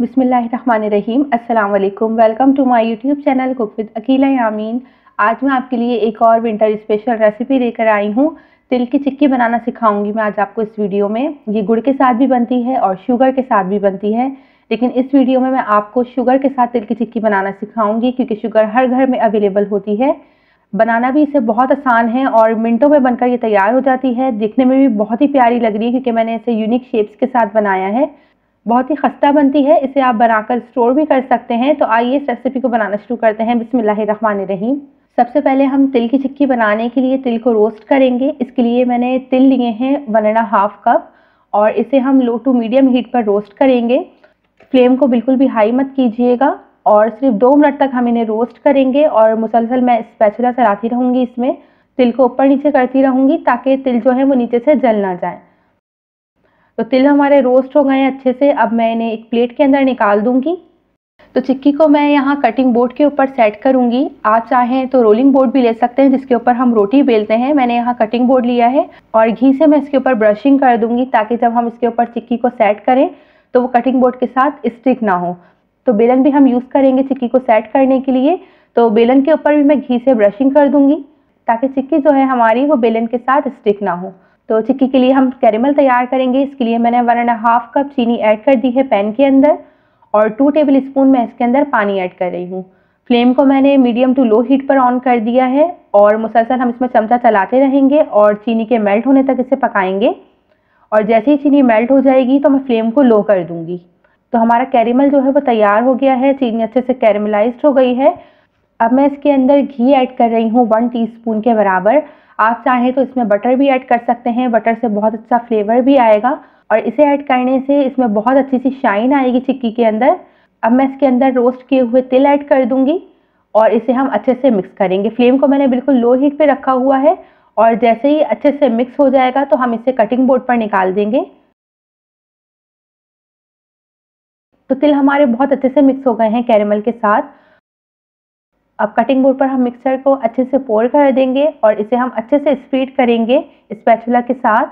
बिस्मिल्लाहिर्रहमानिर्रहीम। अस्सलाम वालेकुम। Welcome to my YouTube channel cook with Akila Yameen. आज मैं आपके लिए एक और विंटर स्पेशल रेसिपी लेकर आई हूँ। तिल की चिक्की बनाना सिखाऊंगी मैं आज आपको इस वीडियो में। ये गुड़ के साथ भी बनती है और शुगर के साथ भी बनती है, लेकिन इस वीडियो में मैं आपको शुगर के साथ तिल की चिक्की बनाना सिखाऊंगी क्योंकि शुगर हर घर में अवेलेबल होती है। बनाना भी इसे बहुत आसान है और मिनटों में बनकर ये तैयार हो जाती है। दिखने में भी बहुत ही प्यारी लग रही है क्योंकि मैंने इसे यूनिक शेप्स के साथ बनाया है। बहुत ही खस्ता बनती है, इसे आप बनाकर स्टोर भी कर सकते हैं। तो आइए इस रेसिपी को बनाना शुरू करते हैं। बिस्मिल्लाहिर्रहमानिर्रहीम। सबसे पहले हम तिल की चिक्की बनाने के लिए तिल को रोस्ट करेंगे। इसके लिए मैंने तिल लिए हैं 1.5 कप और इसे हम लो टू मीडियम हीट पर रोस्ट करेंगे। फ्लेम को बिल्कुल भी हाई मत कीजिएगा और सिर्फ 2 मिनट तक हम इन्हें रोस्ट करेंगे और मुसलसल मैं स्पैचुला चलाती रहूँगी। इसमें तिल को ऊपर नीचे करती रहूँगी ताकि तिल जो है वो नीचे से जल ना जाए। तो तिल हमारे रोस्ट हो गए हैं अच्छे से। अब मैं इन्हें एक प्लेट के अंदर निकाल दूंगी। तो चिक्की को मैं यहाँ कटिंग बोर्ड के ऊपर सेट करूंगी। आप चाहें तो रोलिंग बोर्ड भी ले सकते हैं जिसके ऊपर हम रोटी बेलते हैं। मैंने यहाँ कटिंग बोर्ड लिया है और घी से मैं इसके ऊपर ब्रशिंग कर दूंगी ताकि जब हम इसके ऊपर चिक्की को सेट करें तो वो कटिंग बोर्ड के साथ स्टिक ना हो। तो बेलन भी हम यूज़ करेंगे चिक्की को सेट करने के लिए। तो बेलन के ऊपर भी मैं घी से ब्रशिंग कर दूंगी ताकि चिक्की जो है हमारी वो बेलन के साथ स्टिक ना हो। तो चिक्की के लिए हम कैरेमल तैयार करेंगे। इसके लिए मैंने 1.5 कप चीनी ऐड कर दी है पैन के अंदर और 2 टेबल स्पून मैं इसके अंदर पानी ऐड कर रही हूँ। फ्लेम को मैंने मीडियम टू लो हीट पर ऑन कर दिया है और मुसलसल हम इसमें चमचा चलाते रहेंगे और चीनी के मेल्ट होने तक इसे पकाएंगे। और जैसे ही चीनी मेल्ट हो जाएगी तो मैं फ्लेम को लो कर दूंगी। तो हमारा कैरेमल जो है वो तैयार हो गया है, चीनी अच्छे से कैरेमलाइज्ड हो गई है। अब मैं इसके अंदर घी ऐड कर रही हूँ 1 टीस्पून के बराबर। आप चाहें तो इसमें बटर भी ऐड कर सकते हैं, बटर से बहुत अच्छा फ्लेवर भी आएगा और इसे ऐड करने से इसमें बहुत अच्छी सी शाइन आएगी चिक्की के अंदर। अब मैं इसके अंदर रोस्ट किए हुए तिल ऐड कर दूंगी और इसे हम अच्छे से मिक्स करेंगे। फ्लेम को मैंने बिल्कुल लो हीट पे रखा हुआ है और जैसे ही अच्छे से मिक्स हो जाएगा तो हम इसे कटिंग बोर्ड पर निकाल देंगे। तो तिल हमारे बहुत अच्छे से मिक्स हो गए हैं कैरेमल के साथ। अब कटिंग बोर्ड पर हम मिक्सचर को अच्छे से पोर कर देंगे और इसे हम अच्छे से स्प्रेड करेंगे स्पैचुला के साथ।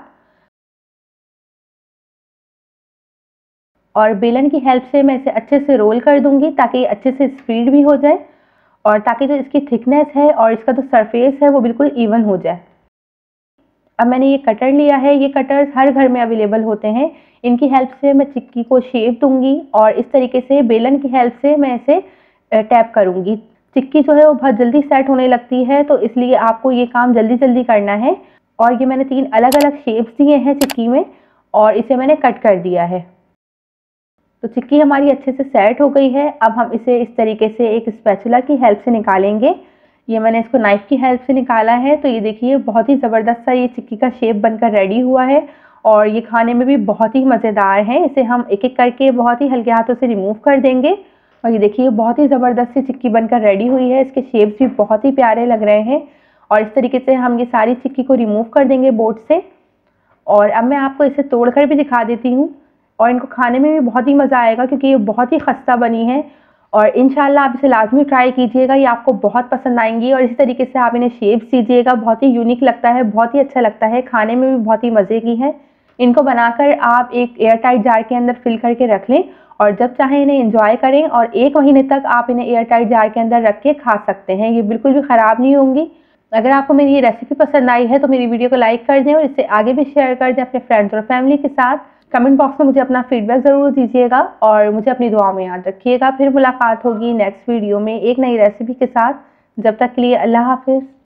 और बेलन की हेल्प से मैं इसे अच्छे से रोल कर दूंगी ताकि अच्छे से स्प्रेड भी हो जाए और ताकि जो इसकी थिकनेस है और इसका जो सरफेस है वो बिल्कुल इवन हो जाए। अब मैंने ये कटर लिया है, ये कटर्स हर घर में अवेलेबल होते हैं। इनकी हेल्प से मैं चिक्की को शेप दूंगी और इस तरीके से बेलन की हेल्प से मैं इसे टैप करूंगी। चिक्की जो है वो बहुत जल्दी सेट होने लगती है तो इसलिए आपको ये काम जल्दी जल्दी करना है। और ये मैंने 3 अलग अलग शेप्स दिए हैं चिक्की में और इसे मैंने कट कर दिया है। तो चिक्की हमारी अच्छे से सेट हो गई है। अब हम इसे इस तरीके से एक स्पैचुला की हेल्प से निकालेंगे। ये मैंने इसको नाइफ की हेल्प से निकाला है। तो ये देखिए बहुत ही ज़बरदस्त सा ये चिक्की का शेप बनकर रेडी हुआ है और ये खाने में भी बहुत ही मज़ेदार है। इसे हम एक एक करके बहुत ही हल्के हाथों से रिमूव कर देंगे और ये देखिए बहुत ही ज़बरदस्त सी चिक्की बनकर रेडी हुई है। इसके शेप्स भी बहुत ही प्यारे लग रहे हैं और इस तरीके से हम ये सारी चिक्की को रिमूव कर देंगे बोर्ड से। और अब मैं आपको इसे तोड़कर भी दिखा देती हूँ और इनको खाने में भी बहुत ही मज़ा आएगा क्योंकि ये बहुत ही खस्ता बनी है। और इंशाल्लाह आप इसे लाजमी ट्राई कीजिएगा, ये आपको बहुत पसंद आएंगी। और इसी तरीके से आप इन्हें शेप्स दीजिएगा, बहुत ही यूनिक लगता है, बहुत ही अच्छा लगता है, खाने में भी बहुत ही मज़े की है। इनको बनाकर आप एक एयर टाइट जार के अंदर फिल करके रख लें और जब चाहें इन्हें एंजॉय करें और 1 महीने तक आप इन्हें एयर टाइट जार के अंदर रख के खा सकते हैं। ये बिल्कुल भी ख़राब नहीं होंगी। अगर आपको मेरी ये रेसिपी पसंद आई है तो मेरी वीडियो को लाइक कर दें और इसे आगे भी शेयर कर दें अपने फ्रेंड्स और फैमिली के साथ। कमेंट बॉक्स में मुझे अपना फीडबैक ज़रूर दीजिएगा और मुझे अपनी दुआ में याद रखिएगा। फिर मुलाकात होगी नेक्स्ट वीडियो में एक नई रेसिपी के साथ। जब तक के लिए अल्लाह हाफिज़।